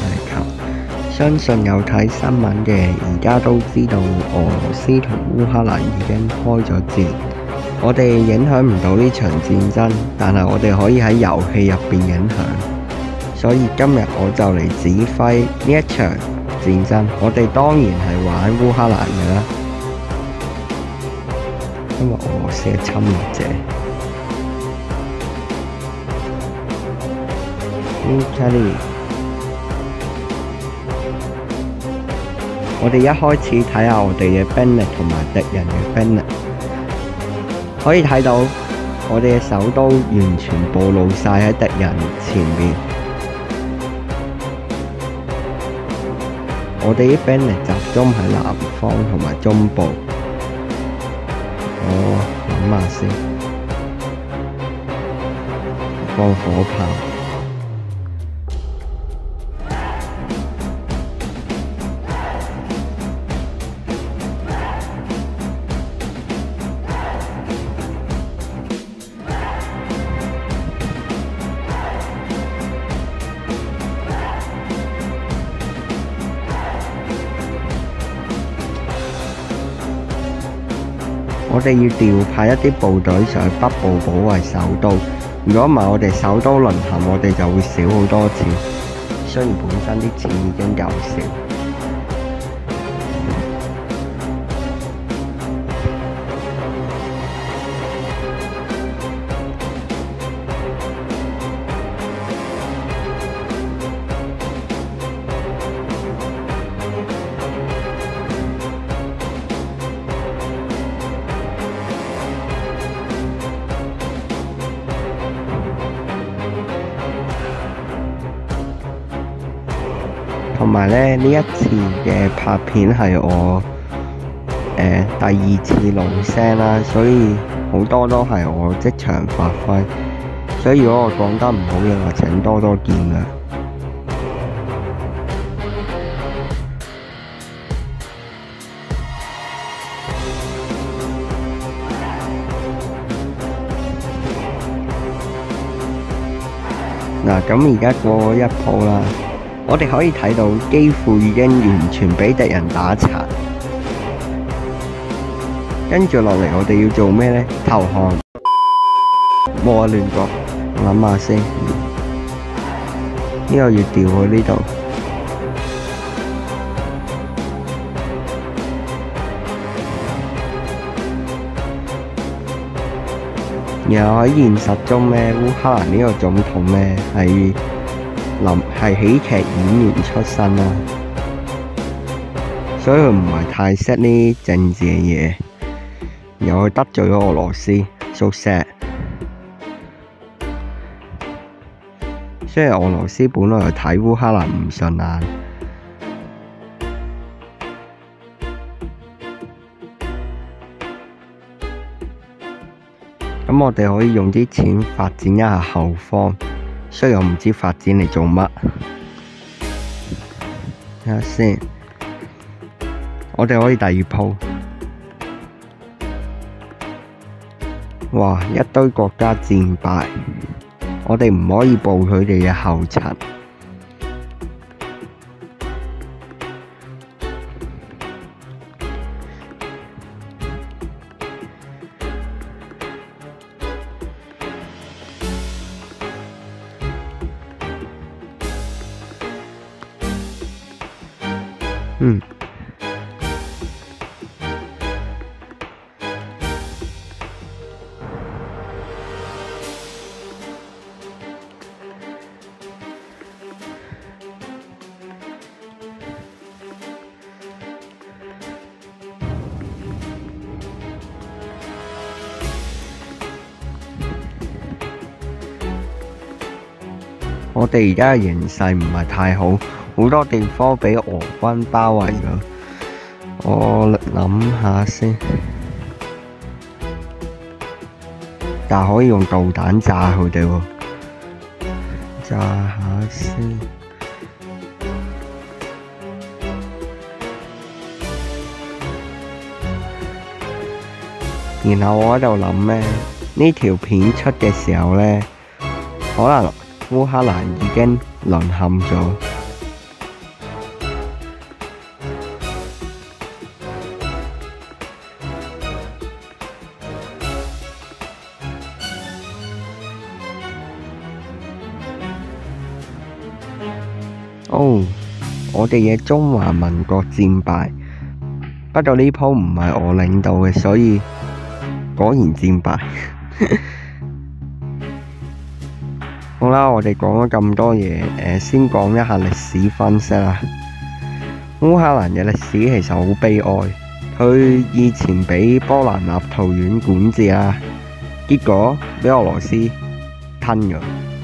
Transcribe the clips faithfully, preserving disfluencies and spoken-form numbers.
球。相信有睇新聞嘅，而家都知道俄羅斯同烏克蘭已經開咗戰。我哋影響唔到呢場戰爭，但係我哋可以喺遊戲入邊影響。所以今日我就嚟指揮呢一場戰爭。我哋當然係玩烏克蘭嘅啦，因為俄羅斯係侵略者。烏克蘭，我哋一開始睇下我哋嘅兵力同埋敵人嘅兵力，可以睇到我哋嘅首都完全暴露晒喺敵人前面。我哋啲兵力集中喺南方同埋中部。我諗下先，放火炮。我哋要調派一啲部隊上去北部保衛首都，如果唔係我哋首都淪陷，我哋就會少好多錢。雖然本身啲錢已經夠少。同埋咧，呢一次嘅拍片係我誒、呃、第二次錄聲啦，所以好多都係我即場發揮，所以如果我講得唔好嘅話，請多多見諒。嗱，咁而家過咗一鋪啦。我哋可以睇到基輔已經完全俾敵人打殘，跟住落嚟我哋要做咩呢？投降。冇啊，亂講，諗下先。呢個要調去呢度，然後喺現實中呢，烏克蘭呢個總統呢係。林係喜劇演員出身啦，所以佢唔係太識呢政治嘅嘢，然後佢得罪咗俄羅斯，so sad。雖然俄羅斯本來係睇烏克蘭唔順眼，咁我哋可以用啲錢發展一下後方。雖然我唔知發展嚟做乜，睇下先。我哋可以第二鋪，哇！一堆國家戰敗，我哋唔可以步佢哋嘅後塵。嗯，我哋而家嘅形勢唔係太好，好多地方俾俄軍包圍咗。我諗下先，但係可以用導彈炸佢哋喎，炸下先。然後我喺度諗咧，呢條片出嘅時候咧，可能烏克蘭已經淪陷咗， 哦，我哋嘅中華民國戰敗，不過呢鋪唔係我領導嘅，所以果然戰敗。好啦，我哋講咗咁多嘢，誒，先講一下歷史分析啦。烏克蘭嘅歷史其實好悲哀，佢以前俾波蘭立陶宛管治啦，結果俾俄羅斯吞咗。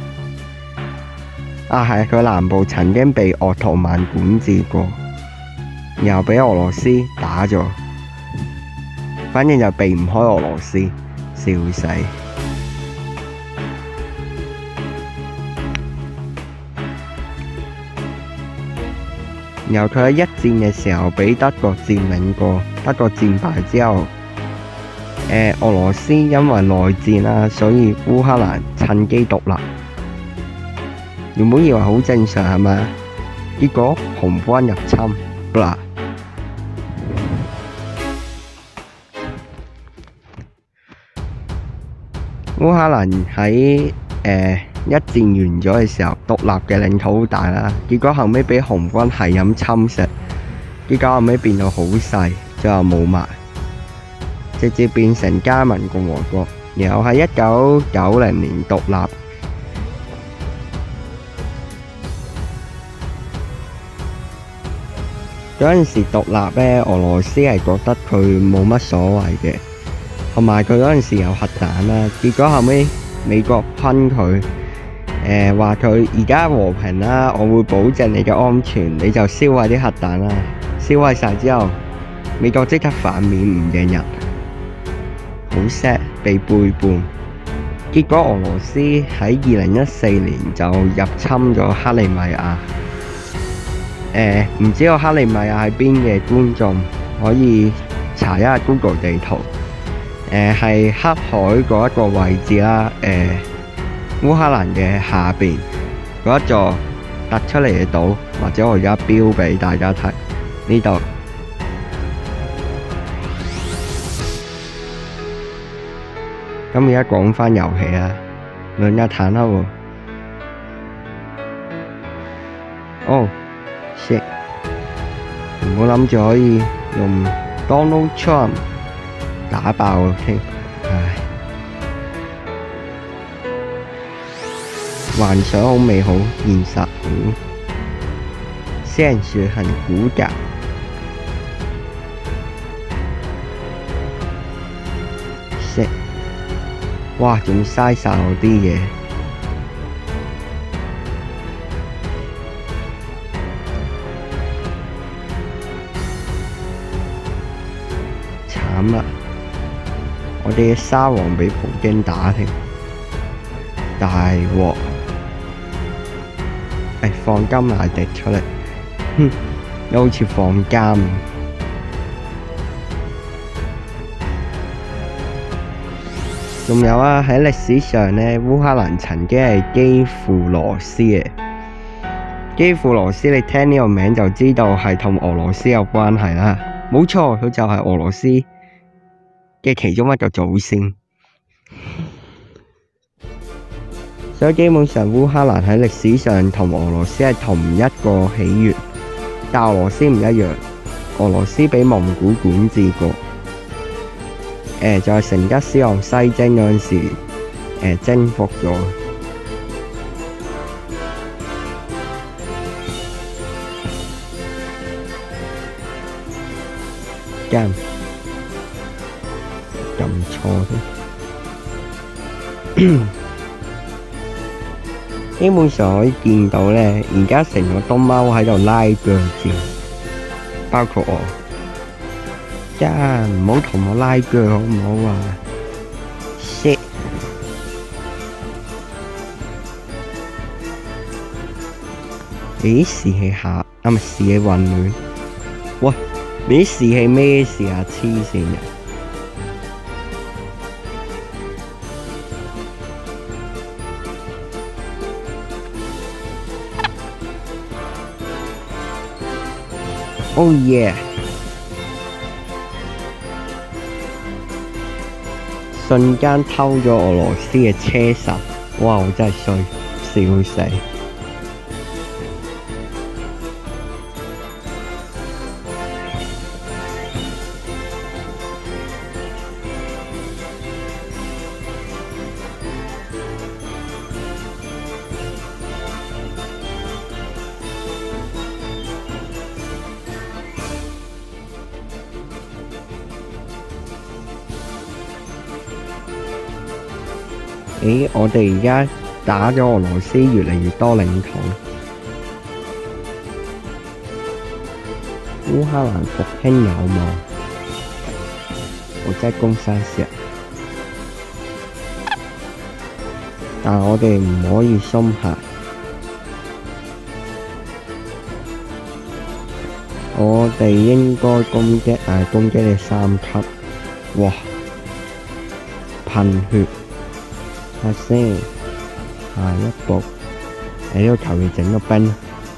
啊，係佢南部曾經被鄂圖曼管治過，然後俾俄羅斯打咗，反正就避唔開俄羅斯，笑死。然後佢喺一戰嘅時候俾德國佔領過，德國戰敗之後，呃、俄羅斯因為內戰啦，所以烏克蘭趁機獨立。原本以為好正常係咪？結果紅軍入侵，嗱，烏克蘭喺誒一戰完咗嘅時候，獨立嘅領土好大啦，結果後尾俾紅軍係咁侵蝕，結果後尾變到好細，最後冇埋，直接變成加盟共和國，然後喺一九九零年獨立。嗰陣時獨立咧，俄羅斯係覺得佢冇乜所謂嘅，同埋佢嗰陣時有核彈啦。結果後尾美國噴佢，誒話佢而家和平啦，我會保證你嘅安全，你就燒毀啲核彈啦。燒毀晒之後，美國即刻反面唔認人，好 sad 被背叛。結果俄羅斯喺二零一四年就入侵咗克里米亞。誒唔、呃、知道克里米亞喺邊嘅觀眾可以查一下 Google 地圖，誒係黑海嗰一個位置啦，誒、呃、烏克蘭嘅下邊嗰一座突出嚟嘅島，或者我而家標俾大家睇呢度。咁而家講返遊戲啊，兩架坦克喎，哦。唔好諗住可以用 Donald Trump 打爆佢添，唉！幻想好美好，現實嗯，現實很骨感。食，哇！仲嘥晒我啲嘢。慘啦！我哋嘅沙皇俾普京打添，大鑊！誒，放金乃迪出嚟，哼，又好似放監。仲有啊，喺歷史上呢，烏克蘭曾經係基輔羅斯嘅。基輔羅斯，你聽呢個名就知道係同俄羅斯有關係啦。冇錯，佢就係俄羅斯嘅其中一個祖先，所以基本上烏克蘭喺歷史上同俄羅斯係同一個起源，但俄羅斯唔一樣，俄羅斯俾蒙古管治過，誒、呃、就係、是、成吉思汗西征嗰陣時、呃，征服咗。咁咁錯添，基本上可以見到咧，而家成個東歐喺度拉鋸戰，包括我，呀唔好同我拉鋸好唔好啊 ？shit！ 你啲士氣下，啊咪士氣混亂，喂！你啲士氣咩事啊？黐線嘅！Oh yeah！ 瞬間偷咗俄羅斯嘅車神，哇！我真係衰，笑死！ 咦，我哋而家打咗俄羅斯越嚟越多領土，烏克蘭復興有望，我真係攻山石，但係我哋唔可以鬆懈。我哋應該攻擊誒攻擊你三級，哇！噴血，睇下先，下一步喺呢度求其整個兵。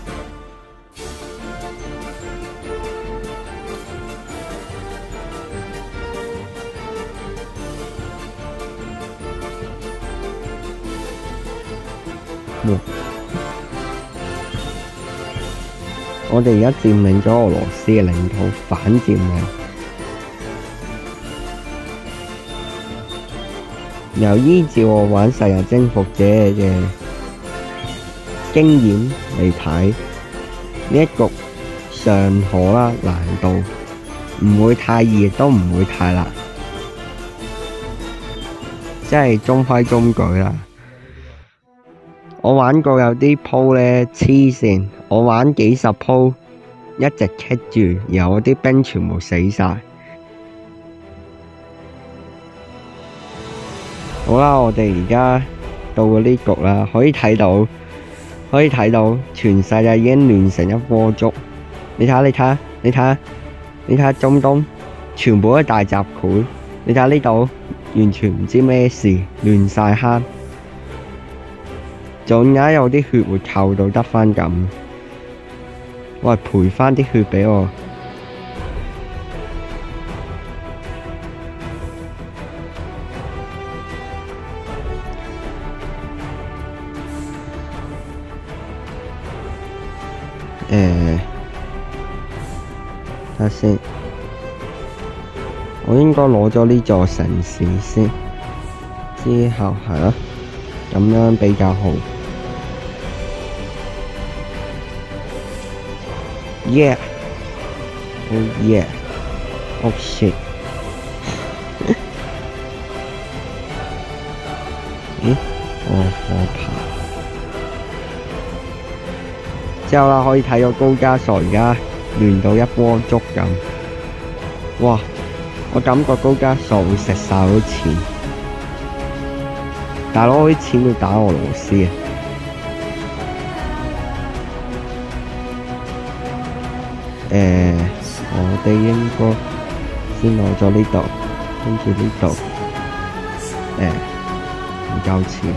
哇！我哋而家佔領咗俄羅斯嘅領土，反佔領。由依照我玩《世界征服者》嘅經驗嚟睇，呢一局尚可啦，難度唔會太易，亦都唔會太難，即係中規中矩啦。我玩過有啲鋪呢黐線，我玩幾十鋪一直棘住，然後我啲兵全部死晒。好啦，我哋而家到咗呢局啦，可以睇到，可以睇到全世界已經亂成一鍋粥。你睇下，你睇下，你睇下，你睇下中東，全部都係大雜燴。你睇下呢度，完全唔知咩事，亂晒坑。仲有有啲血會扣到得返咁，喂，賠返啲血畀我。誒，睇下先，我應該攞咗呢座城市先，之後係咯，咁樣比較好。Yeah! Oh yeah! Oh shit! 咦？哦，火炮。之後啦，可以睇到高加索而家亂到一鍋粥咁。哇！我感覺高加索會食晒我啲錢。大佬，我啲錢要打俄羅斯啊！誒、呃，我哋應該先攞咗呢度，跟住呢度，誒，唔夠錢。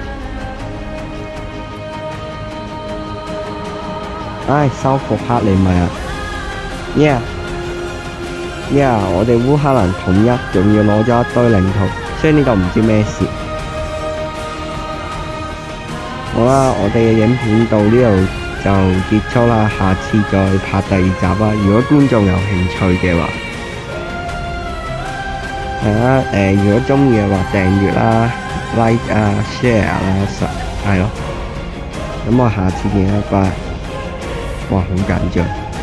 唉，收復克里米亞 ，yeah yeah， 我哋烏克蘭統一，仲要攞咗一堆領土，雖然呢度唔知咩事。好啦，我哋嘅影片到呢度就結束啦，下次再拍第二集啦。如果觀眾有興趣嘅話，係啦，誒、呃，如果中意嘅話訂閱啦、like 啊、share 啦，實係咯。咁我下次見啦，拜。哇，好緊張。